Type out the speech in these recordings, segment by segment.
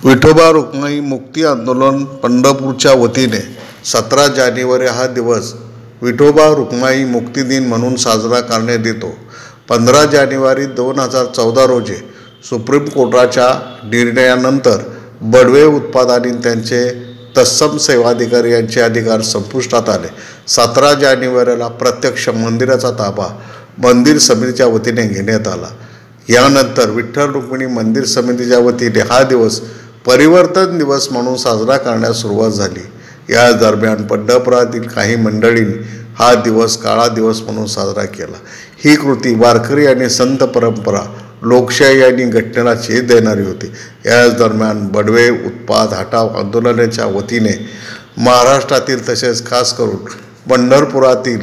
विठोबा रुक्माई मुक्ती आंदोलन पंढरपूरच्या वतीने 17 जानेवारी हा दिवस विठोबा रुक्माई मुक्ती दिन म्हणून साजरा करण्यात येतो। 15 जानेवारी 2014 रोजी सुप्रीम कोर्टाच्या निर्णयानंतर बडवे उत्पादनी त्यांचे तत्सम सेवाधिकारी यांचे अधिकार संपुष्टात आले। 17 जानेवारीला प्रत्यक्ष मंदिराचा ताबा मंदिर समितीच्या वतीने घेण्यात आला। यानंतर विठ्ठल रुक्मिणी मंदिर समितीच्या वतीने हा दिवस परिवर्तन दिवस म्हणून साजरा करण्यास सुरुवात झाली। या दरम्यान पंढरपुरातील काही मंडळींनी हा दिवस काळा दिवस म्हणून साजरा केला। ही कृती वारकरी आणि संत परंपरा लोकशाही आणि घटनेला चेत देणारी होती। याच दरम्यान बडवे उत्पाद हटाव आंदोलनाच्या वतीने महाराष्ट्रातील तसेच खास करून पंढरपुरातील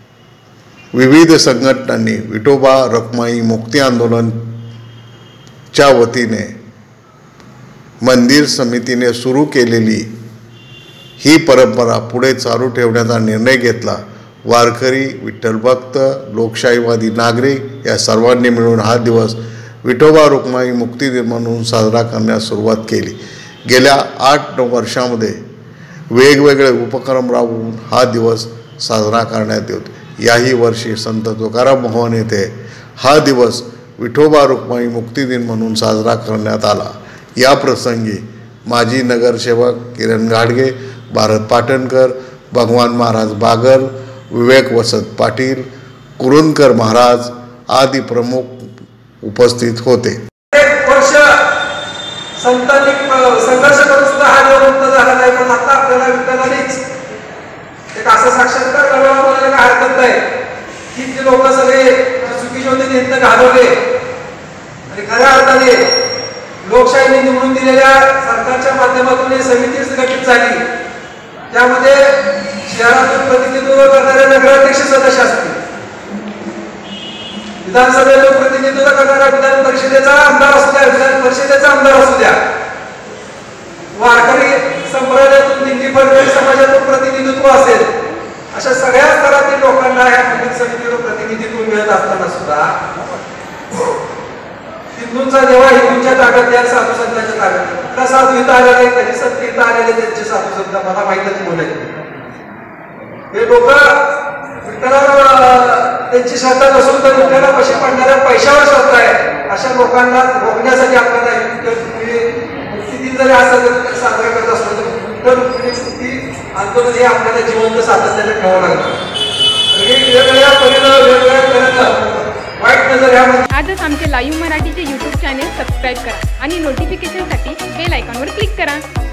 विविध संघटनांनी विठोबा रुक्माई मुक्ती आंदोलनच्या वतीने मंदिर समितीने सुरू केलेली ही परंपरा पुढे चालू ठेवण्याचा निर्णय घेतला। वारकरी, विठ्ठलभक्त, लोकशाहीवादी नागरिक या सर्वांनी मिळून हा दिवस विठोबा रुक्माई मुक्ती दिन म्हणून साजरा करण्यास सुरुवात केली। गेल्या 8-9 वर्षांमध्ये वेगवेगळे उपक्रम राबवून हा दिवस साजरा करण्यात येतो। याही वर्षी संत तुकाराम भवन येथे हा दिवस विठोबा रुक्माई मुक्ती दिन म्हणून साजरा करण्यात आला। या प्रसंगी माजी नगरसेवक किरण गाडगे, भारत पाटणकर, भगवान महाराज बागल, विवेक वसंत पाटील, कुरुंदकर महाराज आदी प्रमुख उपस्थित होते। एक वर्ष संतांनी संघर्ष करून सुद्धा हा देव मुक्त झाला नाही, पण आता आपल्याला विठ्ठलानेच एक असं साक्षात्कार करायला बोलायला काय हरकत नाही की जे लोक सगळे चुकीचे होते त्यांना घालवले आणि खऱ्या अर्थाने लोकशाहीने निवडून दिलेल्या सरकारच्या माध्यमातून ही समिती गठीत झाली। त्यामध्ये शहरातून प्रतिनिधित्व करणारे नगराध्यक्ष सदस्य असतील, विधानसभेतून प्रतिनिधित्व करणारा विधान परिषदेचा आमदार असू द्या, विधान परिषदेचा आमदार असू द्या, वारकरी संप्रदायातून दिंडी फडकरी समाजातून प्रतिनिधित्व असेल, अशा सगळ्या स्तरातील लोकांना या समितीवर प्रतिनिधित्व मिळत असताना सुद्धा हिंदूंचा जेव्हा हिंदूंच्या ताब्यात या साधू संतांच्या ताब्यात का साधू इथं आलेले, कधी संत इथं आलेले, त्यांचे साधू संत मला माहितच बोलायचे हे लोक विठ्ठलाला त्यांची श्रद्धा नसून तर विठ्ठलाला पैसे पडणाऱ्या पैशावर श्रद्धा आहे। अशा लोकांना रोखण्यासाठी आपल्याला मुक्ती दिन जरी असं साजरा करत असतो तर विठ्ठल रुक्मिणी मुक्ती आंदोलन हे आपल्याला जिवंत सातत्याने ठेवावं लागतं। वेगवेगळ्या परिणाम वेगवेगळ्या करत वाईट नजर ह्यामध्ये आजच आमचे लाईव्ह मराठीचे YouTube चॅनेल सबस्क्राईब करा आणि नोटिफिकेशनसाठी बेल आयकॉनवर क्लिक करा।